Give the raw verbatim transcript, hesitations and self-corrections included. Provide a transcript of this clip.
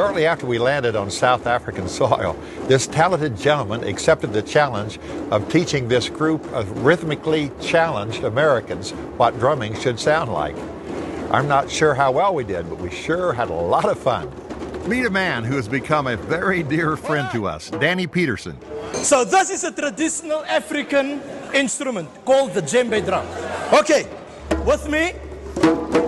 Shortly after we landed on South African soil, this talented gentleman accepted the challenge of teaching this group of rhythmically challenged Americans what drumming should sound like. I'm not sure how well we did, but we sure had a lot of fun. Meet a man who has become a very dear friend to us, Danny Petersen. So this is a traditional African instrument called the djembe drum. Okay, with me.